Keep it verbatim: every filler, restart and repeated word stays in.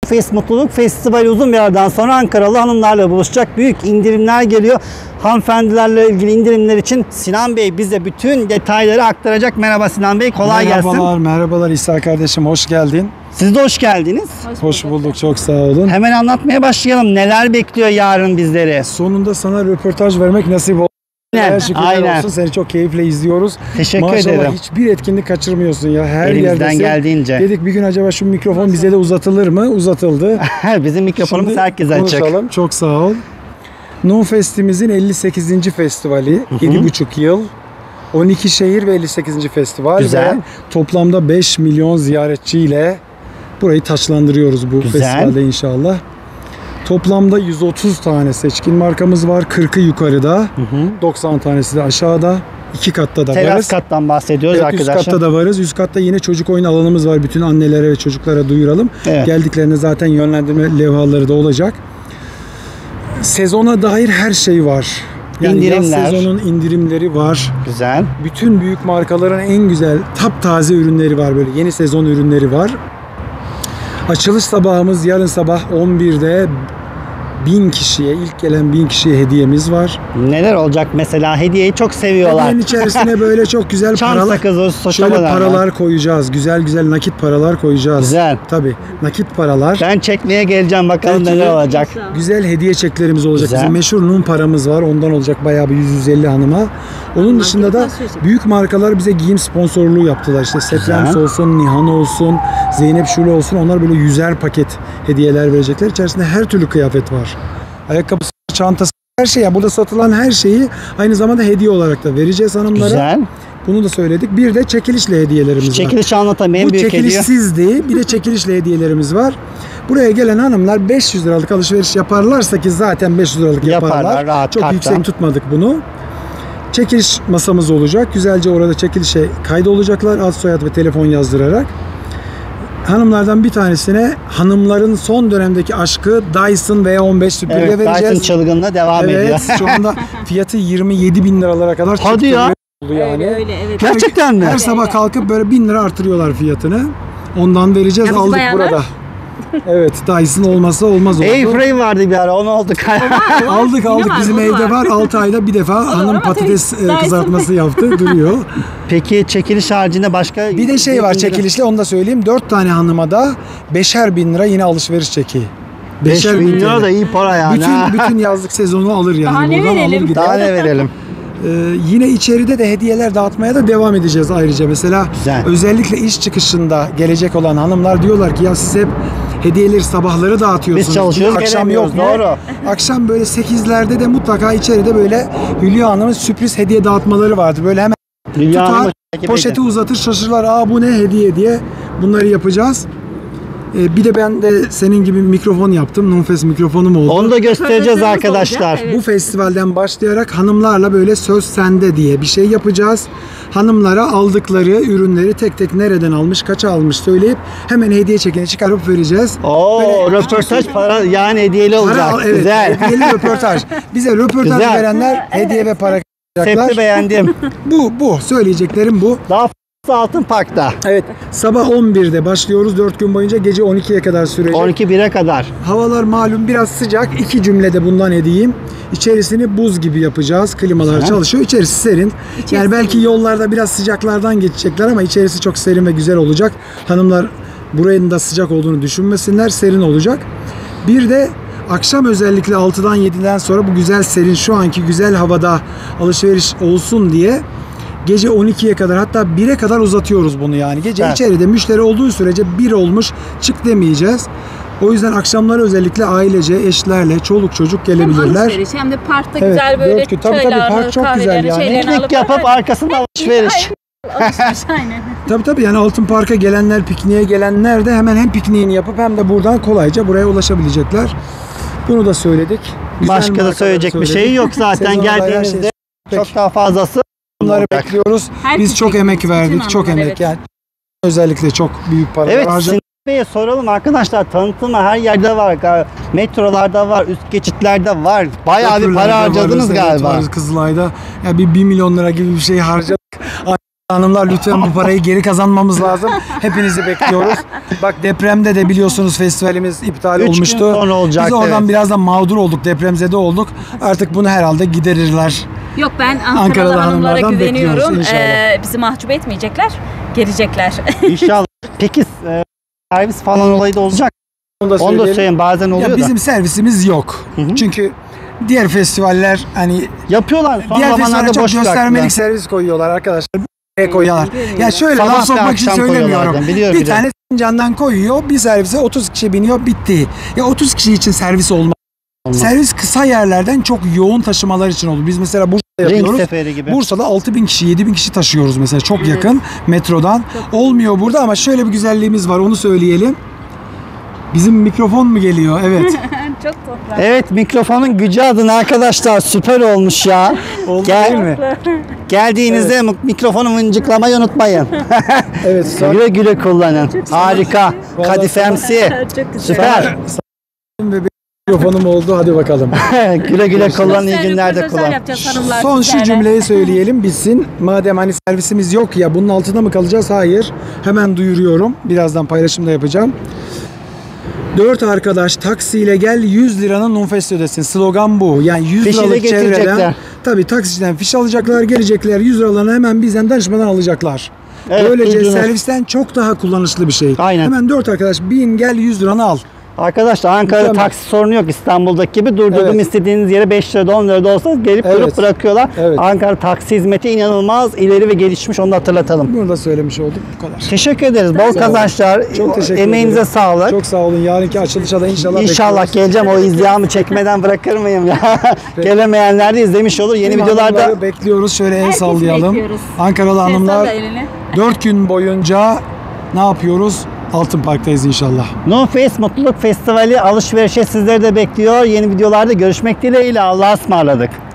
Nufes Mutluluk Festivali uzun bir aradan sonra Ankaralı hanımlarla buluşacak. Büyük indirimler geliyor. Hanımefendilerle ilgili indirimler için Sinan Bey bize bütün detayları aktaracak. Merhaba Sinan Bey, kolay merhabalar, gelsin. Merhabalar, merhabalar İsa kardeşim, hoş geldin. Siz de hoş geldiniz. Hoş, hoş bulduk, çok sağ olun. Hemen anlatmaya başlayalım. Neler bekliyor yarın bizleri? Sonunda sana röportaj vermek nasip oldu. Aynen, Şükürler aynen. olsun, seni çok keyifle izliyoruz. Teşekkür Maşallah, ederim. hiçbir etkinlik kaçırmıyorsun ya, her Elimizden yerdesin. geldiğince. Dedik bir gün acaba şu mikrofon bize de uzatılır mı? Uzatıldı. Bizim mikrofonumuz Şimdi herkese açık. konuşalım, çok sağ ol. Nunfest'imizin elli sekizinci festivali, yedi buçuk yıl. on iki şehir ve elli sekizinci festival. Güzel. Ve toplamda beş milyon ziyaretçiyle burayı taçlandırıyoruz bu Güzel. festivalde inşallah. Toplamda yüz otuz tane seçkin markamız var. kırkı yukarıda, hı hı. doksan tanesi de aşağıda. İki katta da Teras varız. kattan bahsediyoruz Evet, arkadaşlar. üst katta da varız. Üst katta yine çocuk oyun alanımız var. Bütün annelere ve çocuklara duyuralım. Evet. Geldiklerinde zaten yönlendirme levhaları da olacak. Sezona dair her şey var. Yani İndirimler. yaz sezonun indirimleri var. Güzel. Bütün büyük markaların en güzel taptaze ürünleri var, böyle yeni sezon ürünleri var. Açılış sabahımız yarın sabah on birde bin kişiye, ilk gelen bin kişiye hediyemiz var. Neler olacak mesela? Hediyeyi çok seviyorlar. Hediyenin içerisine böyle çok güzel Çam paralar, sakızı, şöyle soçamalar. paralar koyacağız. Güzel güzel nakit paralar koyacağız. Güzel. Tabii, nakit paralar. Ben çekmeye geleceğim, bakalım Peki, neler olacak. Güzel hediye çeklerimiz olacak. Güzel. Bizim meşhur Nun paramız var. Ondan olacak bayağı bir yüz yüz elli hanıma. Onun dışında da büyük markalar bize giyim sponsorluğu yaptılar. İşte Setlems olsun, Nihan olsun, Zeynep Şule olsun. Onlar böyle yüzer paket hediyeler verecekler. İçerisinde her türlü kıyafet var. Ayakkabısı, çantası, her şey. Yani burada satılan her şeyi aynı zamanda hediye olarak da vereceğiz hanımlara. Güzel. Bunu da söyledik. Bir de çekilişle hediyelerimiz var. Çekilişi anlatalım. En Bu büyük hediye. çekilişsizdi. Bir de çekilişle hediyelerimiz var. Buraya gelen hanımlar beş yüz liralık alışveriş yaparlarsa, ki zaten beş yüz liralık yaparlar. Yaparlar, rahat Çok karttan. yüksek tutmadık bunu. Çekiliş masamız olacak. Güzelce orada çekilişe kaydolacaklar. Ad, soyad ve telefon yazdırarak. Hanımlardan bir tanesine hanımların son dönemdeki aşkı Dyson V on beş süpürge Evet, vereceğiz. Dyson çılgınlığı devam Evet, ediyor. şu anda fiyatı yirmi yedi bin liralara kadar çıktı. Hadi ya. Yani. Öyle öyle evet. Gerçekten mi? Her sabah kalkıp böyle bin lira artırıyorlar fiyatını. Ondan vereceğiz. Ya biz Aldık bayanlar- burada. Evet, Dyson olmazsa olmaz oldu. Airframe vardı bir ara, onu aldık. Aldık aldık, var, bizim o evde var. var. altı ayda bir defa hanım ama patates tabii e, Dyson. kızartması yaptı, duruyor. Peki çekiliş haricinde başka? Bir de şey var çekilişle, onu da söyleyeyim. dört tane hanıma da beşer bin lira yine alışveriş çeki. beş bin lira T L. da iyi para yani. Bütün, bütün yazlık sezonu alır yani. Daha ne Buradan verelim? alır gider. Daha ne verelim? Ee, yine içeride de hediyeler dağıtmaya da devam edeceğiz ayrıca. Mesela Güzel. özellikle iş çıkışında gelecek olan hanımlar diyorlar ki ya siz hep hediyeleri sabahları dağıtıyorsunuz. Biz çalışıyoruz, Akşam yok gelemiyoruz, mu? doğru. Akşam böyle sekizlerde de mutlaka içeride böyle Hülya Hanım'ın sürpriz hediye dağıtmaları vardır. Böyle hemen Dünya tutar, Hanım'ı takip poşeti edin. uzatır, şaşırırlar. Aa bu ne hediye diye, bunları yapacağız. Ee, bir de ben de senin gibi mikrofon yaptım. Nunfest mikrofonum oldu. Onu da göstereceğiz Röportajımız arkadaşlar. olacak, evet. Bu festivalden başlayarak hanımlarla böyle söz sende diye bir şey yapacağız. Hanımlara aldıkları ürünleri tek tek nereden almış, kaça almış söyleyip hemen hediye çekini çıkarıp vereceğiz. Oo, Böyle- röportaj para yani hediyeli Para olacak. al- evet, Güzel. hediyeli röportaj. Bize röportaj Güzel. verenler hediye ve para Septi kazanacaklar. beğendim. Bu, bu. Söyleyeceklerim bu. Daha f- Altın Park'ta. Evet. Sabah on birde başlıyoruz. dört gün boyunca gece on ikiye kadar sürecek. on iki bire kadar. Havalar malum biraz sıcak. İki cümlede bundan edeyim. İçerisini buz gibi yapacağız. Klimalar Güzel. çalışıyor. İçerisi serin. Yani belki yollarda biraz sıcaklardan geçecekler ama içerisi çok serin ve güzel olacak. Hanımlar buranın da sıcak olduğunu düşünmesinler. Serin olacak. Bir de akşam özellikle altıdan yediden sonra bu güzel serin, şu anki güzel havada alışveriş olsun diye gece on ikiye kadar, hatta bire kadar uzatıyoruz bunu yani. Gece Evet. içeride müşteri olduğu sürece bir olmuş çık demeyeceğiz. O yüzden akşamları özellikle ailece, eşlerle, çoluk çocuk Hem gelebilirler. alışveriş hem de parkta Evet, güzel böyle dört gün. Tabii, tabii, çaylarını, park çok güzel kahvelerini, yani. şeylerini Piknik alıp yapıp arkasında alışveriş. alışveriş aynen. Tabii tabii, yani Altın Park'a gelenler, pikniğe gelenler de hemen hem pikniğini yapıp hem de buradan kolayca buraya ulaşabilecekler. Bunu da söyledik. Güzel Başka da markaları söyleyecek bir söyledik. şey yok zaten. Sezona dair her şey Geldiğimizde Peki. çok daha fazlası Bunları olacak. bekliyoruz. Her Biz çok şey- emek bütün verdik, çok anlamda, emek evet. yani. Özellikle çok büyük paralar Evet, harcadık. Sinan Bey'e soralım arkadaşlar. Tanıtımı her yerde var. Metrolarda var, üst geçitlerde var. Bayağı bir para Köprülerde harcadınız varız, evet, galiba. varız Kızılay'da. Ya bir bir milyon lira gibi bir şey harcadık. Hanımlar lütfen bu parayı geri kazanmamız lazım. Hepinizi bekliyoruz. Bak depremde de biliyorsunuz festivalimiz iptal Üç gün olmuştu. sonra olacak, Biz oradan evet. biraz da mağdur olduk, depremzede olduk. Artık bunu herhalde giderirler. Yok, ben Ankaralı, Ankaralı hanımlara hanımlardan güveniyorum. bekliyoruz inşallah. Ee, bizi mahcup etmeyecekler. Gelecekler. İnşallah. Peki e, servis falan olayı da olacak. Onu da Onu da söyleyelim. söyleyeyim, bazen oluyor Ya da. bizim servisimiz yok. hı. Çünkü diğer festivaller hani Yapıyorlar. Son diğer festivaller zamanlarda çok boş göstermelik bıraktılar. servis koyuyorlar arkadaşlar. Buraya koyuyorlar. Ya şöyle Sabah laf ve sokmak için akşam söylemiyorum. koyuyorlar, biliyorum, Bir biliyorum. tane Sincan'dan koyuyor, bir servise otuz kişi biniyor, bitti. Ya otuz kişi için servis olmaz. Olmaz. Servis kısa yerlerden çok yoğun taşımalar için olur. Biz mesela Bursa'da Ring yapıyoruz. seferi gibi. Bursa'da altı bin kişi, yedi bin kişi taşıyoruz mesela. Çok yakın metrodan. Olmuyor burada ama şöyle bir güzelliğimiz var, onu söyleyelim. Bizim mikrofon mu geliyor? Evet. Çok toprak. Evet, mikrofonun gücü adına arkadaşlar süper olmuş ya. Oldu Gel- değil mi? Geldiğinizde mik- mikrofonu mıncıklamayı unutmayın. Evet. Son güle güle kullanın. Harika. Vallahi Kadifemsi. Çok güzel. Süper. ve bir mikrofonum oldu. Hadi bakalım. güle güle kullanın, iyi Güzel günlerde röportajlar kullan. yapacağız hanımlar Son şu sizlerle. cümleyi söyleyelim bitsin. Madem hani servisimiz yok ya, bunun altında mı kalacağız? Hayır. Hemen duyuruyorum. Birazdan paylaşım da yapacağım. Dört arkadaş taksiyle gel, yüz liranın Nunfest ödesin. Slogan bu. Yani yüz Fişi de liralık getirecekler. çevreden tabii taksiciden fiş alacaklar, gelecekler, yüz liralarını hemen bizden danışmadan alacaklar. Evet, Böylece duydunuz. servisten çok daha kullanışlı bir şey. Aynen. Hemen dört arkadaş bin gel, yüz liranı al. Arkadaşlar Ankara'da Mükemmel. taksi sorunu yok, İstanbul'daki gibi durdurdum Evet. istediğiniz yere beş lirada on lirada olsa gelip Evet. durup bırakıyorlar. Evet. Ankara taksi hizmeti inanılmaz ileri ve gelişmiş, onu da hatırlatalım. Bunu da söylemiş olduk. Bu kadar. Teşekkür ederiz. Bol olun. kazançlar. Çok teşekkür Emeğinize ederim. sağlık. Çok sağ olun. Yarınki açılışa da inşallah İnşallah bekliyoruz. geleceğim. O izdihamı çekmeden bırakır mıyım ya? Gelemeyenler de izlemiş olur. Yeni Tüm videolarda hanımları bekliyoruz. Şöyle el Herkesi sallayalım. bekliyoruz. Ankaralı Sen hanımlar salla elini. dört gün boyunca ne yapıyoruz? Altın Park'tayız inşallah. No Face Mutluluk Festivali alışverişe sizleri de bekliyor. Yeni videolarda görüşmek dileğiyle. Allah'a ısmarladık.